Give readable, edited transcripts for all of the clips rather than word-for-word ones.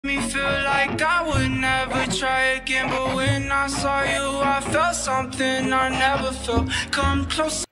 Me feel like I would never try again, but when I saw you, I felt something I never felt. Come close.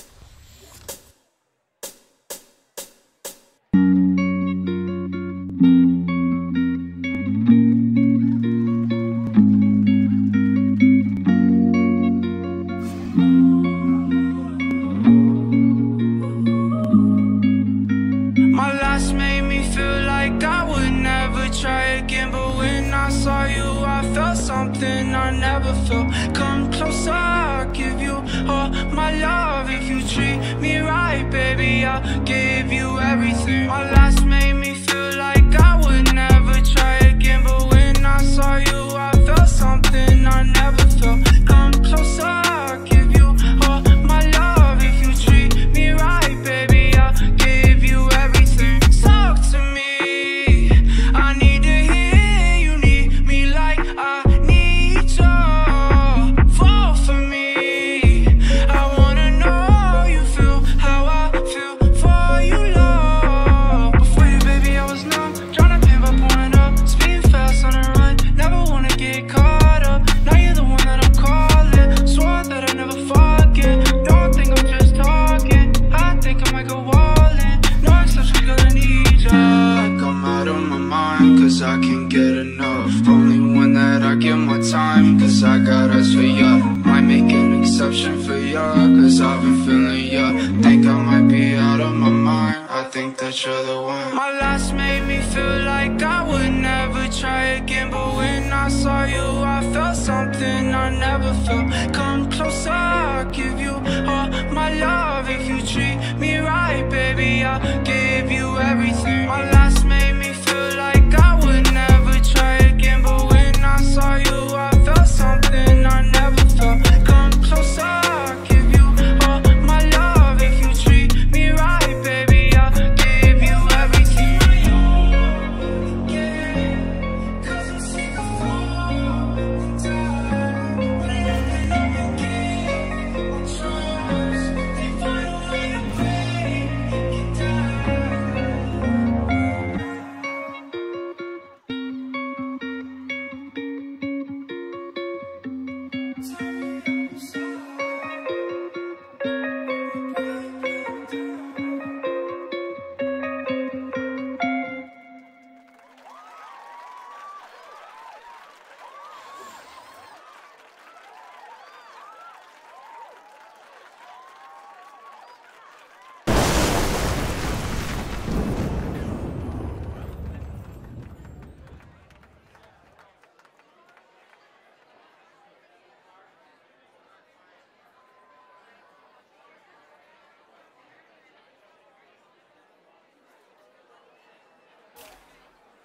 My last made me feel like I would never try again, but when I saw you, I felt something I never felt. Come closer, I'll give you all my love. If you treat me right, baby, I'll give you everything. My last made me feel like I would never try again, but when I saw you, I felt something I never felt. Come closer, I'll give you all my love. If you treat me right, baby, I'll give you everything. Talk to me, I need to hear you need me like I need you. Fall for me, I wanna know you feel how I feel for you, love. Before you, baby, I was numb, tryna pin by pulling up, speeding fast on the run, never wanna get caught up. Now you're the one that I'm calling, swore that I never forget. Don't think I'm just talking, I think I might go all in. No exception, gonna need ya. Like I'm out of my mind, cause I can't get enough. Only one that I give my time, cause I got eyes for ya. Might make an exception for ya, cause I've been feeling ya. Think I might be out of my mind, I think that you're the one. My last made me feel like I would never try again, but when I saw you, I felt something I never felt. Come